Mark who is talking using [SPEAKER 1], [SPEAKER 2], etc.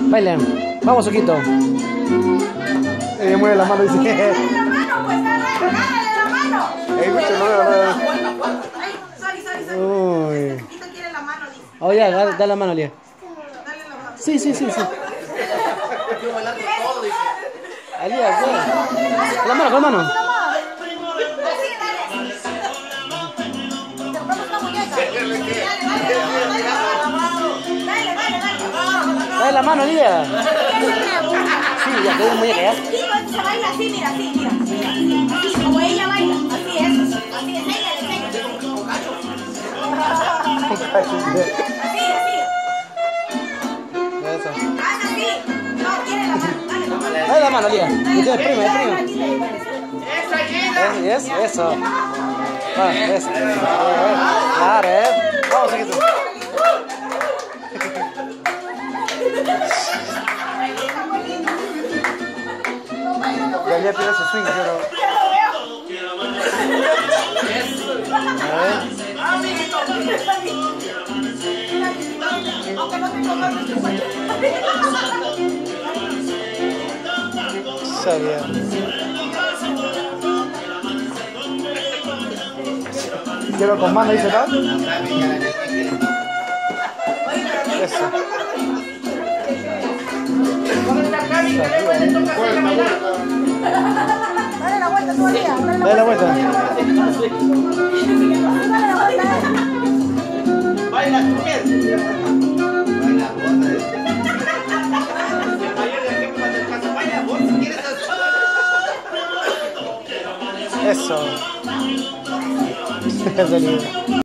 [SPEAKER 1] Bailen. Vamos, Oquito. Mueve la mano, dice.
[SPEAKER 2] Dale la mano, pues, dale la mano.
[SPEAKER 1] Mucho no.
[SPEAKER 2] Ay, sorry.
[SPEAKER 1] Uy.
[SPEAKER 2] Oquito quiere la mano, dice.
[SPEAKER 1] Oh, ya, da la mano, Lía.
[SPEAKER 2] Dale la mano.
[SPEAKER 1] Sí. Alía, ya. La mano, con la mano.
[SPEAKER 2] Así, dale. Te compramos una muñeca. Dale.
[SPEAKER 1] Dale la mano, Lía. Sí, ya, te doy una muñeca, ¿ya?
[SPEAKER 2] Sí, se baila así, mira. Así, como ella baila. Así es, enséñale.
[SPEAKER 1] Eso.
[SPEAKER 2] Haz así. No, quiere la mano.
[SPEAKER 1] Dale la mano, Lía. Y tú es prima. Eso. Ah, eso. Claro, Vamos, Oquito. Ya tiene su swing, pero... A ver.
[SPEAKER 2] Aunque no tengo más.
[SPEAKER 1] Sabía. Quiero con mano, dice, ¿no? Eso.
[SPEAKER 2] Dale la vuelta todavía.
[SPEAKER 1] Dale la vuelta.
[SPEAKER 3] Baila con él. Baila vos. Baila vos si quieres hacer.
[SPEAKER 1] Eso. Es el libro.